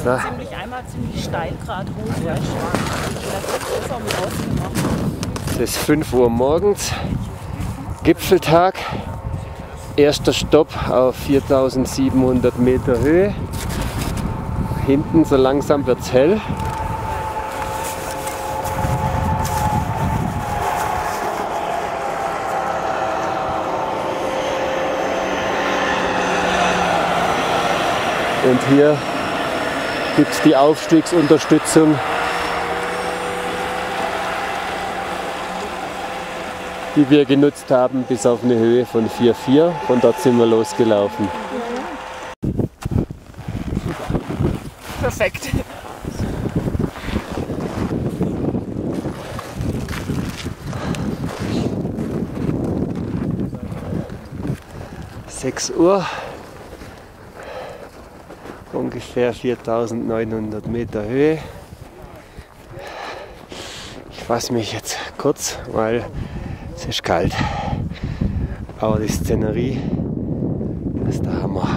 So. Ziemlich steil gerade hoch, weißt du. Es ist 5 Uhr morgens, Gipfeltag, erster Stopp auf 4700 Meter Höhe. Hinten so langsam wird es hell. Und hier gibt es die Aufstiegsunterstützung. Die wir genutzt haben bis auf eine Höhe von 4,4. Von dort sind wir losgelaufen. Perfekt. Uhr, ungefähr 4900 Meter Höhe. Ich fasse mich jetzt kurz, weil es ist kalt. Aber die Szenerie ist der Hammer.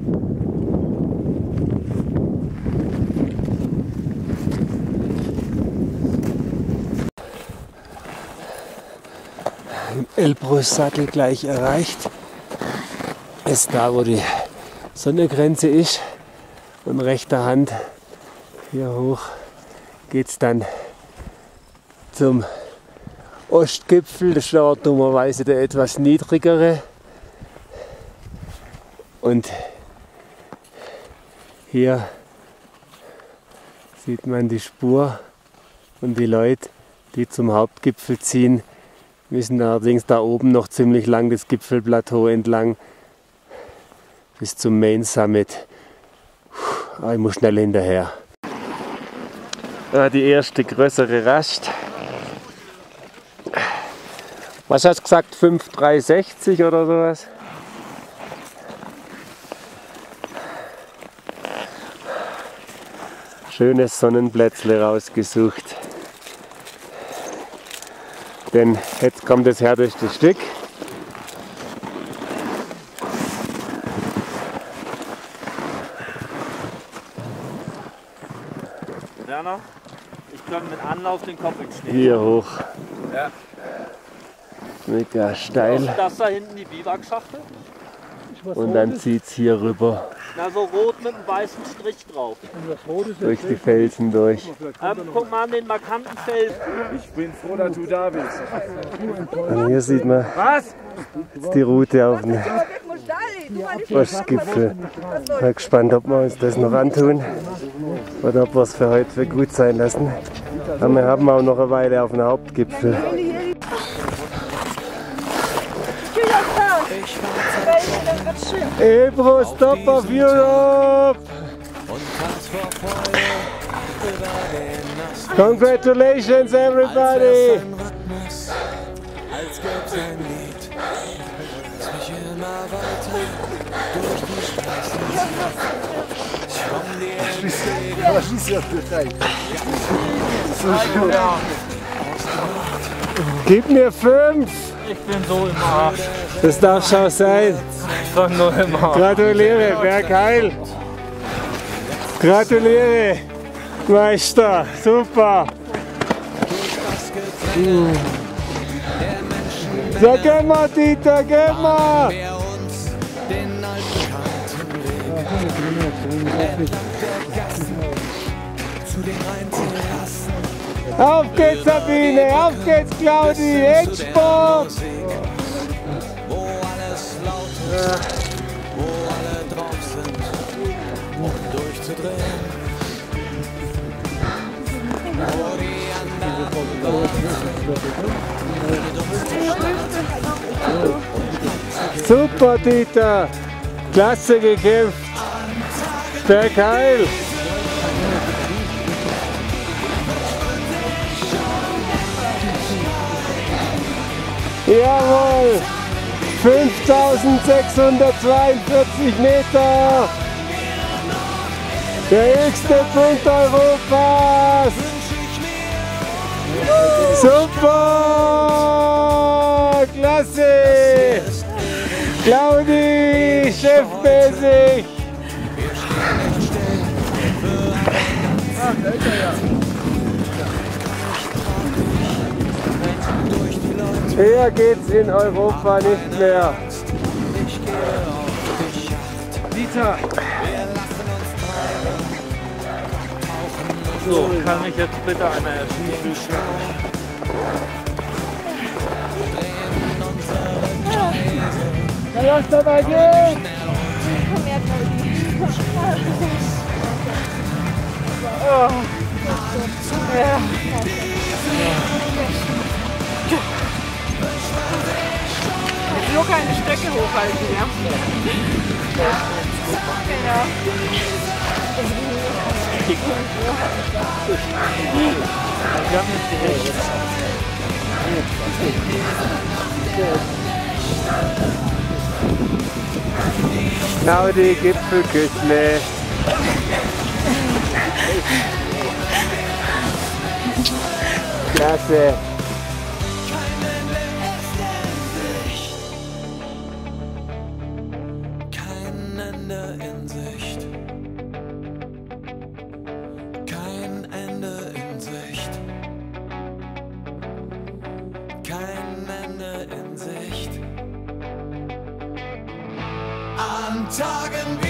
Im Elbrussattel gleich erreicht. Ist da, wo die Sonnengrenze ist, und rechter Hand hier hoch geht es dann zum Ostgipfel. Das ist dort dummerweise der etwas niedrigere, und hier sieht man die Spur, und die Leute, die zum Hauptgipfel ziehen, müssen allerdings da oben noch ziemlich lang das Gipfelplateau entlang bis zum Main Summit. Aber ich muss schnell hinterher. Die erste größere Rast. Was hast du gesagt? 5,360 oder sowas? Schönes Sonnenplätzle rausgesucht. Denn jetzt kommt das härteste Stück. Werner, ich kann mit Anlauf den Kopf in Schnee. Hier hoch. Ja. Mega steil. Das da hinten die Biwakschachtel? Und dann zieht es hier rüber. Na, so rot mit einem weißen Strich drauf. Durch die Felsen durch. Guck mal an den markanten Felsen. Ich bin froh, dass du da bist. Und hier sieht man jetzt die Route auf den Ostgipfel. Ich bin gespannt, ob wir uns das noch antun oder ob wir es für heute für gut sein lassen. Aber wir haben auch noch eine Weile auf den Hauptgipfel. Ebro, Stop of Europe! Congratulations, everybody! Gib mir 5! Ich bin so im Arsch. Das darf schon sein. Ich sag nur im Arsch. Gratuliere, Bergheil! Gratuliere, Meister! Super! So, geh mal, Dieter, geh mal! Auf geht's, Sabine! Auf geht's, Claudi! Endspurt! Wo alle drauf sind, um durchzudrehen. Wo die anderen Super, Dieter! Klasse gekämpft! Bergheil! Jawohl! 5642 Meter! Der höchste Punkt Europas! Super! Klasse! Claudi, chefmäßig! Höher geht's in Europa nicht mehr. Ich gehe auf die Schacht. Dieter! So, kann mich jetzt bitte einer erschießen? Na, lass dabei gehen! Locker eine Strecke hochhalten, ja? Genau. Wir haben jetzt die Rechte. Claudi Gipfelküchle. Klasse. Kein Ende in Sicht. Kein Ende in Sicht. Kein Ende in Sicht. An Tagen wie